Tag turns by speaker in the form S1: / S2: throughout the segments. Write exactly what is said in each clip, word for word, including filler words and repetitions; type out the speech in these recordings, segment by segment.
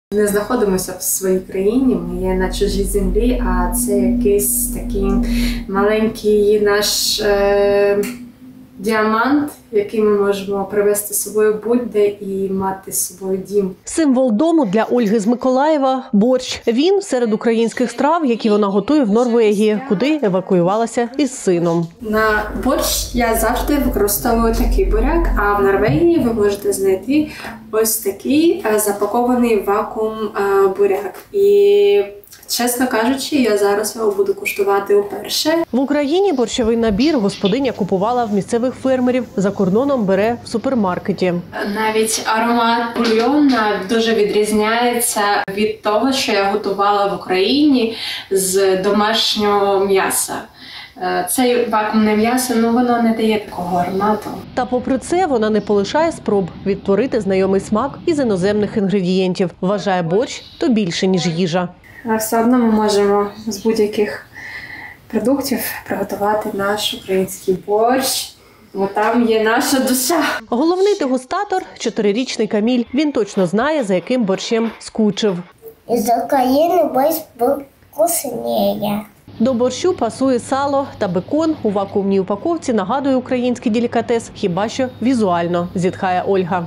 S1: Не знаходимося в своїй країні, ми є на чужій землі, а це якийсь такий маленький наш е, діамант, який ми можемо привезти з собою будь-де і мати з собою дім.
S2: Символ дому для Ольги з Миколаєва – борщ. Він серед українських страв, які вона готує в Норвегії, куди евакуювалася із сином.
S1: На борщ я завжди використовую такий буряк, а в Норвегії ви можете знайти ось такий запакований в вакуум буряк. І чесно кажучи, я зараз його буду куштувати вперше.
S2: В Україні борщовий набір господиня купувала в місцевих фермерів, за кордоном бере в супермаркеті.
S1: Навіть аромат бульйона дуже відрізняється від того, що я готувала в Україні з домашнього м'яса. Це вакуумне м'ясо, ну воно не дає такого аромату.
S2: Та попри це вона не полишає спроб відтворити знайомий смак із іноземних інгредієнтів. Вважає борщ – то більше, ніж їжа.
S1: Але все одно ми можемо з будь-яких продуктів приготувати наш український борщ, бо там є наша душа.
S2: Головний дегустатор – чотирирічний Каміль. Він точно знає, за яким борщем скучив.
S3: Із України борщ був вкусніше.
S2: До борщу пасує сало та бекон. У вакуумній упаковці нагадує український делікатес, хіба що візуально, зітхає Ольга.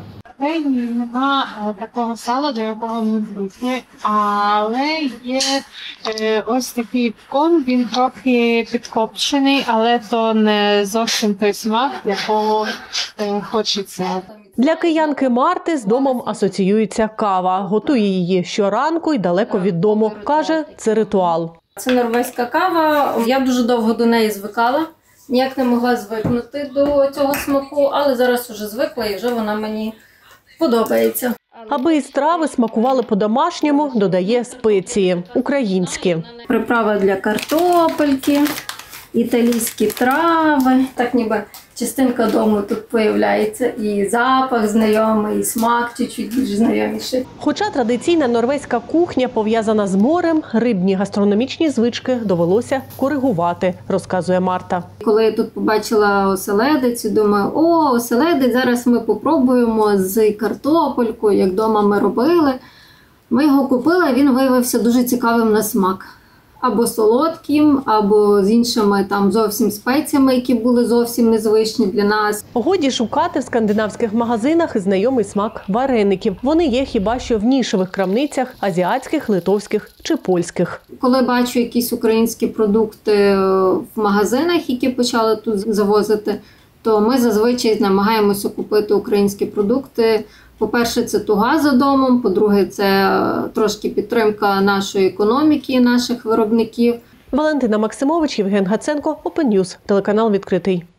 S4: Нема такого сала, до якого ми звикли, але є е, ось такий бекон, він трохи підкопчений, але то не зовсім той смак, якого е, хочеться.
S2: Для киянки Марти з домом асоціюється кава. Готує її щоранку і далеко від дому. Каже, це ритуал.
S5: Це норвезька кава. Я дуже довго до неї звикала. Ніяк не могла звикнути до цього смаку, але зараз вже звикла і вже вона мені подобається.
S2: Аби і страви смакували по-домашньому, додає спеції – українські.
S5: Приправа для картопельки, італійські трави. Так ніби частинка дому тут появляється. І запах знайомий, і смак чуть-чуть більш знайоміший.
S2: Хоча традиційна норвезька кухня пов'язана з морем, рибні гастрономічні звички довелося коригувати, розказує Марта.
S5: Коли я тут побачила оселедець, думаю, о, оселедець, зараз ми попробуємо з картопелькою, як вдома ми робили. Ми його купили, він виявився дуже цікавим на смак. Або солодким, або з іншими там зовсім спеціями, які були зовсім незвичні для нас.
S2: Годі шукати в скандинавських магазинах знайомий смак вареників. Вони є хіба що в нішевих крамницях азіатських, литовських чи польських.
S5: Коли бачу якісь українські продукти в магазинах, які почали тут завозити, то ми зазвичай намагаємося купити українські продукти. По-перше, це туга за домом, по-друге, це трошки підтримка нашої економіки, наших виробників.
S2: Валентина Максимович, Євген Гаценко, Open News, телеканал «Відкритий».